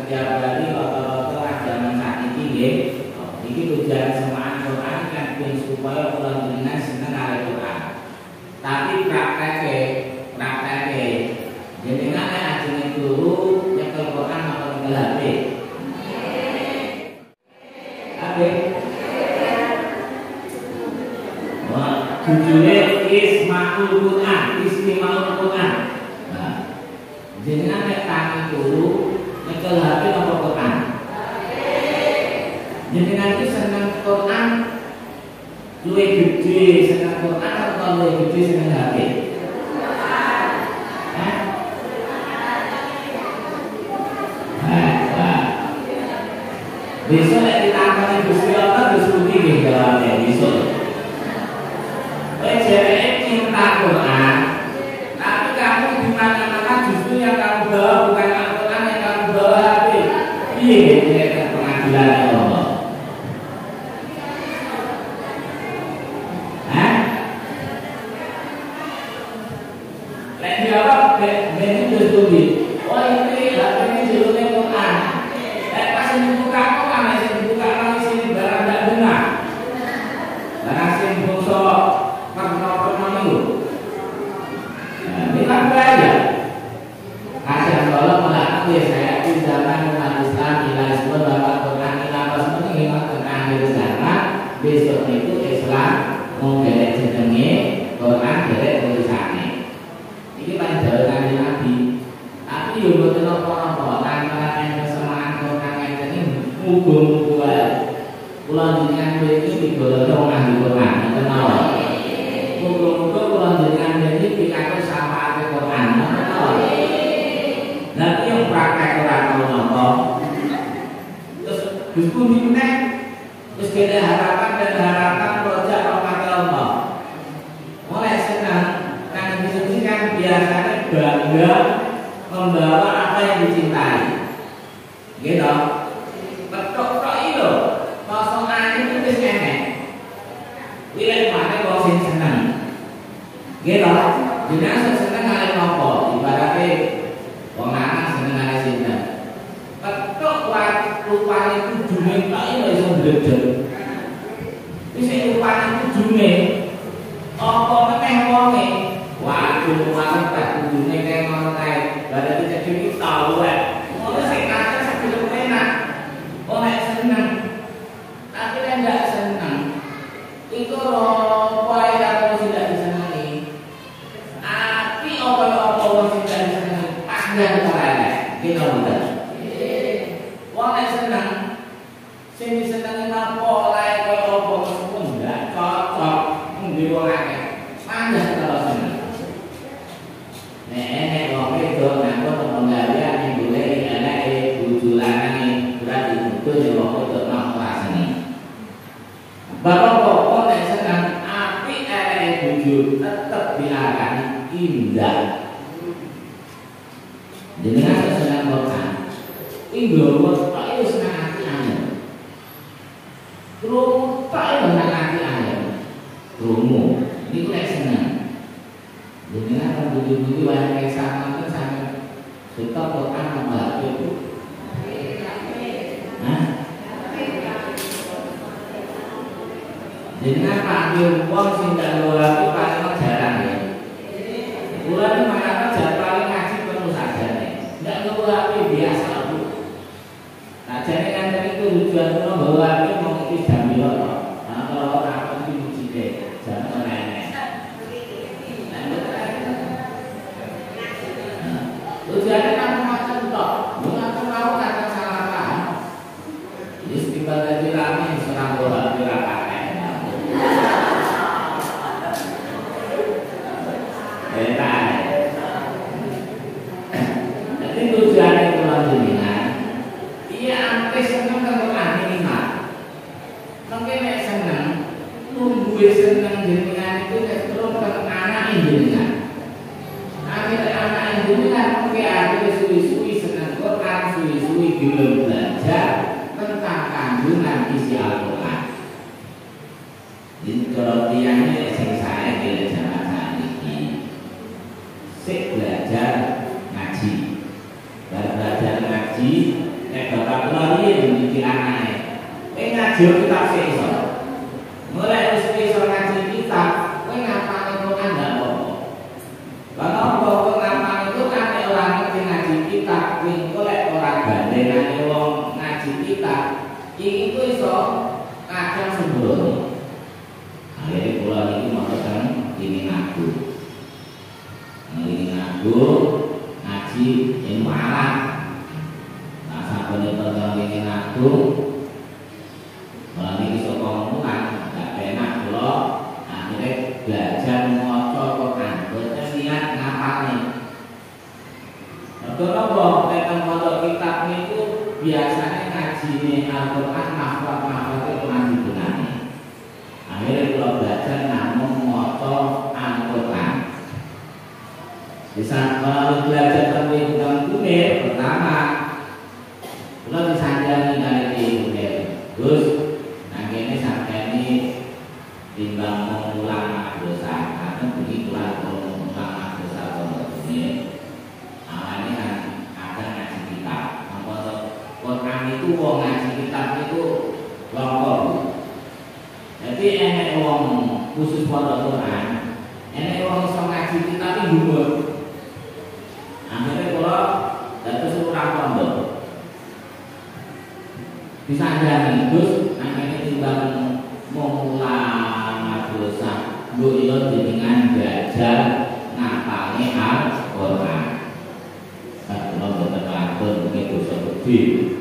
setiap hari rata-rata zaman saat ini tujuan semaan Quran kan pun supaya kula jenengan seneng karo Quran. Tapi praktek jenengan ajeng guru nyekel Quran apa nyekel HP? HP. Wah, judulnya Ismaul Quran, Istimaul Quran. Nah, jenengan nek tangi guru nyekel HP apa Quran? Jenengan itu senang Quran luwih gede senang Quran atau luwih gede senang HP? Besok lek ditakoni Gusti Allah Gusti nggih jawabnya besok. Kowe jere cinta Quran, tapi kamu di mana-mana justru yang kamu bawa bukan Al-Quran yang kamu bawa HP. Piye nek pengadilan Allah? Lek jawab ben itu oh ini HP ini judulnya Quran. Pas dibuka kok ana sing dibuka nang sini barang ndak benar. Barang sing bosok pernah niku. Ini kan bahaya. Kasih tolong melaknat ya saya di zaman umat Islam ila Islam bapak Quran ila Rasul ngimat tentang akhir zaman besok itu Islam menggelek jenenge Quran gelek tulisane. Iki paling jauh kanjeng Nabi. Tapi yo mboten apa-apa lantaran kesemaan Quran ini muga-muga kula jenengan mriki digolong wong ahli Quran ngoten mawon. Muga-muga kula jenengan mriki pitados syafaate Quran ngoten mawon. Nanti yang praktek ora tau napa. Terus Gusti meneh terus kene harapan dan harapan projek pakai Allah. Mulai senang kan diskusi kan biasanya bangga membawa apa yang dicintai. Gitu. Petok-petok itu kosongan itu wis enek. Wilayah mana wong sing seneng. Gitu. Jenengan seneng kali nopo? Ibaratnya wong lanang seneng kali sinten. Petok rupane kujune tok iso ndredeg. Wis rupane kujune apa meneh wonge? Waduh, tak kujune kaya ngono kae. Berarti jadi iki tau wae. Ngono sing kate sebelum enak. Oh nek seneng. Tapi nek enggak seneng, itu apa yang kamu tidak disenangi? Tapi apa-apa yang tidak disenangi pasti terane. Kita mudah. Wong nek seneng, sing disenangi napa lae kaya apa meskipun enggak cocok ngendi wong akeh. Panjang kalau seneng. Nek wong wedok nang penggalian ning golek anake bojo lanang berarti butuh yo wong wedok nang rasane. Bapak kok nek seneng apik anake bojo tetep diarani indah. Jenengan seneng Quran. Inggo tok itu seneng ati anyar. Krungu tok itu seneng ati anyar. Krungu niku nek seneng. Jenengan kan budi-budi wae nek sampeyan sampeyan suka Quran apa itu? Jenengan panggil wong sing dalem aku paling jarang ya. Kula iki makane jar paling ngaji penuh sajane. Ndak ngono aku biasa aku. Nah jane kan itu tujuan kula bawa iki mau iki jamil kok. Nah kalau ora aku iki mujide jan ora enek. Tujuannya kan macam tok. Mengapa mau kata salah paham? Istiqbal dari rame serang bola dirakakan. Jadi tujuannya kula jenengan, iya ampe seneng karo minimal. Mengke nek seneng, nunggu seneng jenengan itu nek terus karo anak jenengan. Akhirnya anak jenengan mengke ati suwi-suwi seneng Quran, suwi-suwi gelem belajar tentang kandungan isi Al-Quran. Jadi kalau tiangnya sing saya kira zaman saat ini, sik belajar ngaji, belajar ngaji, kula riyen pikirane. Ngaji kitab iso. Mulai wis iso ngaji kitab, kowe ngapane Quran ndak apa-apa. Lah apa kowe ngapane Quran nek ora ngerti ngaji kitab, kuwi golek ora gandengane wong ngaji kitab. Iki kuwi iso kadang sembrono. Akhire kula niki mboten ini ngaku. Ini ngaku ngaji ilmu alam. Nah sabene perkara ini ngaku malah niki saka omongan gak enak kula akhire belajar maca Quran boten niat ngapalne. Mergo napa nek maca kitab niku biasane ngajine Al-Qur'an mahfaz-mahfaz Quran dibenani. Akhire kula belajar namung maca Al-Qur'an. Bisa belajar tentang Imam Kunir pertama kula disanjani kali Kunir. Terus ini sampai timbang mengulang dosa karena begitulah mengulang dosa ini awalnya kan akan ngaji kitab. Quran itu wong ngaji kitab itu lompok. Jadi enek wong khusus pada Quran, enek wong iso ngaji kitab itu dhuwur. Akhirnya kalau dados urang pondok bisa jadi terus akhirnya timbang mengulang dosa beliau dengan belajar ngapalnya Al-Quran. Kalau berterlalu mungkin dosa gede.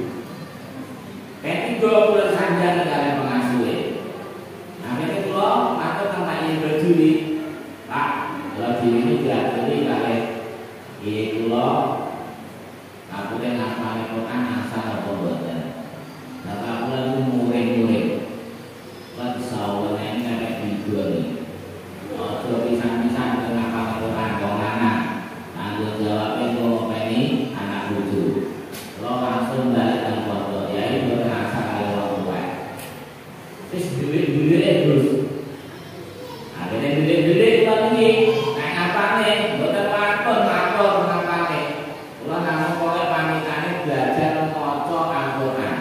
Ketiga bulan saja negara pengasuh. Akhirnya kalau atau tentang ini berdiri, Pak, kalau diri ini tidak berdiri kali ini kalau aku yang ngapalnya Quran asal pembuatan. Nah, aku lagi murid-murid. Kan sawah ini ada video nih. Kalau bisa-bisa dengan apa Quran orang tanggung jawabnya kalau ini anak lucu. Lo langsung balik dan foto. Ya ini berasa kali orang tua. Terus duit terus. Akhirnya duit lagi. Naik apa nih? Bukan lapor apa nih? Lo namun boleh panikannya belajar moco Al-Quran.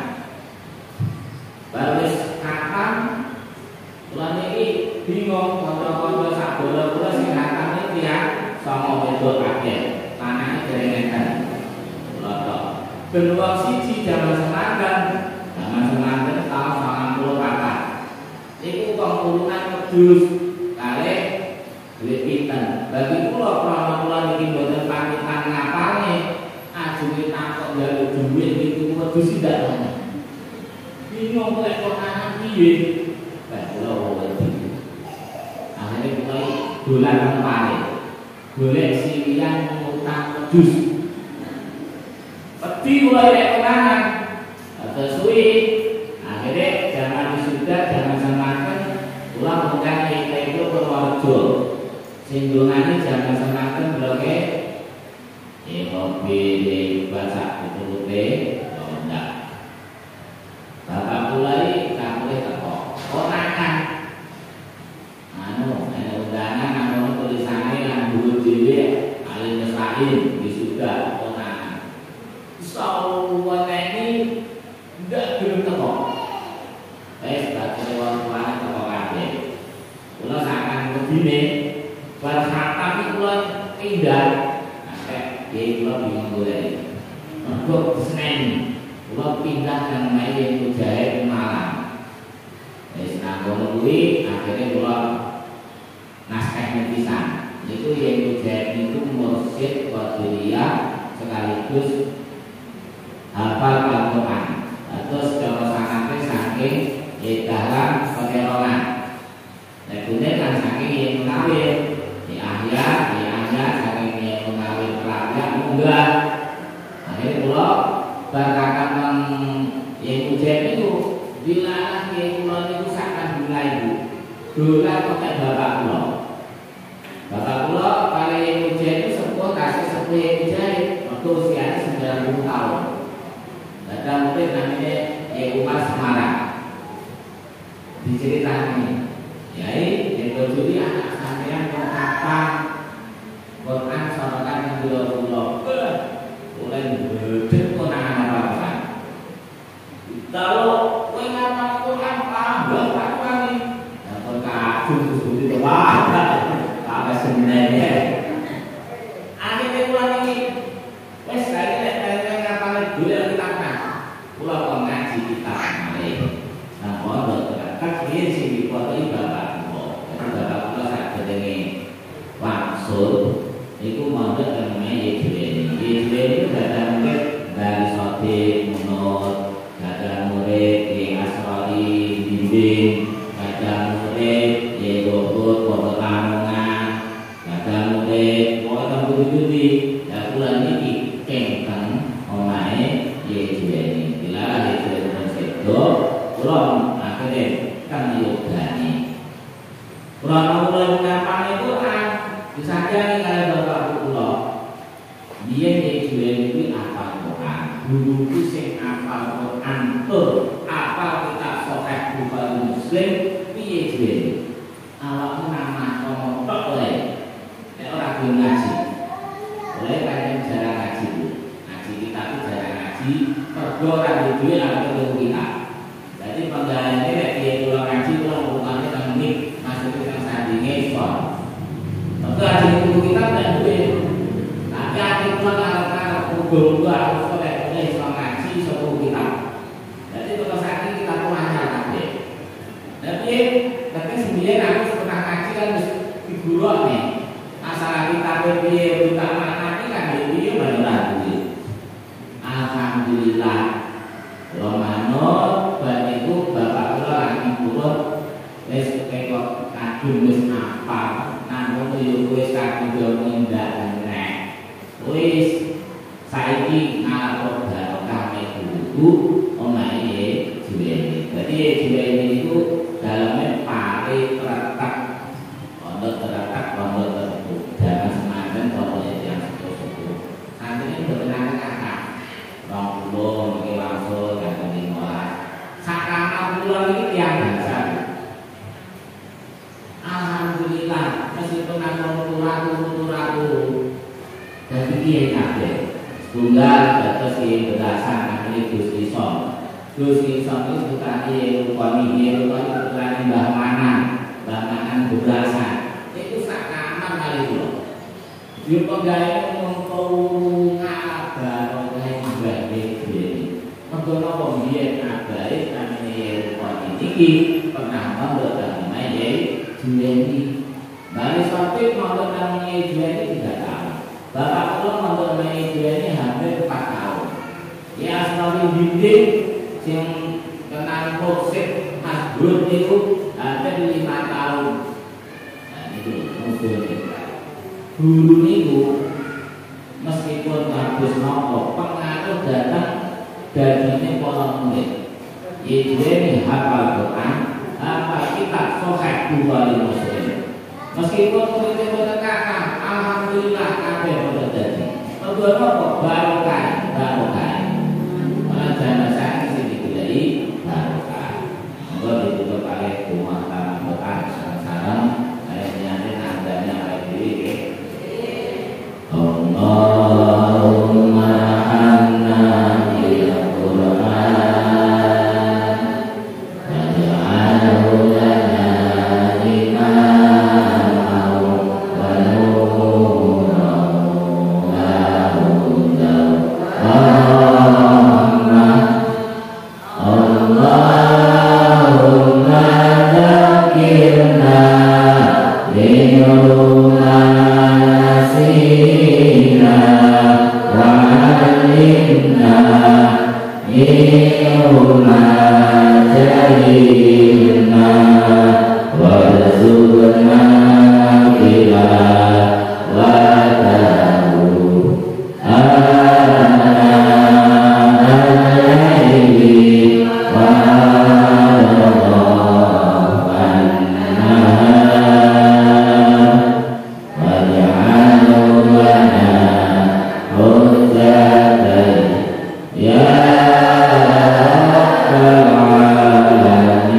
Baru kapan bulan ini bingung kontrol sak bola sing hatam iki ya sama wedok kabeh tanane jerengan lotok benua siji zaman semanten tahun 94 iku pengurungan wedhus kalih duit pinten bagi kula krana kula niki mboten pamitan ngapalne ajenge takok njaluk duit niku wedhus ndak ana bingung kok konan piye kalau akhirnya mulai dolan kembali golek silian utang wedhus peti mulai konan sesuai akhirnya zaman wisuda zaman semanten ulang mengkan itu Purworejo singgungannya zaman semanten bloke mobil baca itu enggak. Bapak mulai boleh teko konakan ada undangan namun tulisannya yang dulu dhewe alim mesrain wisuda konakan sawane ini ndak gelem teko sebagai wong tuane teko kabeh kula sakan wedine bar khatam iki kula pindah Kiai kula bingung golek mergo Senen kula pindah nang Mayen Mujahid Malang. Wis nanggon kuwi akhire kula naskah pisan. Niku Yen Mujahid niku mursyid Qadiriyah sekaligus hafal Al-Qur'an. Terus cara sanate saking edaran penerongan. Nek dene kan saking yen munawir di Ahya saking yen munawir pelajar munggah. Akhire kula berkata yang ujian itu bila yang kula itu sakkan bila ibu dolan pakai bapak kula kalau yang ujian itu sepuh kasih sepuh yang ujian waktu usianya 90 tahun ada mungkin namanya yang Umar Semarang diceritani yai yang berjudi anak sampean apa Quran sorotan 20 mulai bedek konangan apa-apa. Wis nanggono kuwi akhire kula naskah pisan. Niku Yen Mujahid niku mursyid Qadiriyah sekaligus hafal Al-Qur'an. Terus cara sanate saking edaran penerongan. Nek dene kan saking yen munawir pelajar munggah. Akhire kula berkata yang ujian itu bila yang kula itu sakkan bila ibu dolan pakai bapak kula kalau yang ujian itu sepuh kasih sepuh yang ujian waktu usianya 90 tahun ada mungkin namanya yang Umar Semarang diceritani yai yang berjudi anak sampean apa Quran sorotan 20 mulai bedek konangan apa-apa. duwe kitabnya. Kula kok ngaji kitab malih. Nah, pondok terdekat iki sing dipotoi bapak kula. Jadi bapak kula sakjane wangsul iku mondok namanya Yejweni. Yejweni itu ada murid dari Sodik, Munut, ada murid di Asrori, Bimbing, ada murid di Bogor, Pondok Lamongan, ada murid Pondok Budi. Ya bulan ini kengkang omahe Yejweni. Bila Yejweni sedo, kula akhirnya kan yogani. Kula mulai ngapane Quran disajani kali bapak kula. Biyen Yejweni kuwi apa Quran? Dulu ku sing apal Quran tur apal kitab Sahih Bukhari Muslim piye Yejweni? Awakmu nama ngomong tok wae. Nek ora gelem ngaji. Oleh kan jarang ngaji Bu. Ngaji kitab jarang ngaji, mergo ora duwe alur kitab. Jadi penggalan ini nek piye kula ngaji kula ngomongane nang mik maksudnya nang sandinge iso. Mergo ada buku kitab dan duwe. Tapi ati kula ngarep-ngarep uga harus oleh iso ngaji iso buku kitab. Jadi kalau saking kita lancar kabeh. Tapi tapi sembilan aku pernah ngaji kan wis diguruk nih. Masalah kita piye kita maknani kan iki bener duwe. Alhamdulillah. Romano baniku bapak kula lan purun wis kok kadung wis apa namun yo wis kadung ngendak nek wis saiki ngarep barokah buku omahe Yejweni. Dadi Yejweni niku daleme pare terletak pondok tertentu jaman semanten pondok yang sepuh-sepuh. Santri mboten akeh-akeh. 20 niki wangsul kagem 15. Sakana kula niki tiyang dasar. Alhamdulillah meskipun aku turatu dadi kiye kabeh. Tunggal dados kiye belasan namine Gusti Som. Gusti Som itu putrane rupane putrane Mbah Manan belasan. Iku sakana kali kula. Yo penggawe mongko ngabar mergo napa biyen abahe namine rupane iki pernah mondok namanya Yejweni. Bali sampai mondok namanya Yejweni 3 tahun. Bapak kula mondok namanya Yejweni hampir 4 tahun. Ya asnawi bimbing sing kenal konsep masbur niku hampir 5 tahun. Nah niku mungkin guru niku meskipun bagus nopo pengaruh datang dari para murid. Yejweni hafal Quran, hafal kitab Sahih Bukhari Muslim. Meskipun murid boten kakang, alhamdulillah kabeh boten dadi. Mergo napa barokah. Malah jamaah sakit sing digoleki barokah. Monggo ditutup kalih kumaha Quran sareng ayat-ayat nadanya ayat iki. Allahumma anna bil Qur'an waj'alhu lana imaman wa nuran wa hudan wa rahmah. Allahumma dzakirna bima nasina wa 'allimna ilma jahilna warzuqna tilawatahu al-laili wal-nahar waj'alhu lana hujjatan ya rabbal alamin.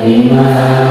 iman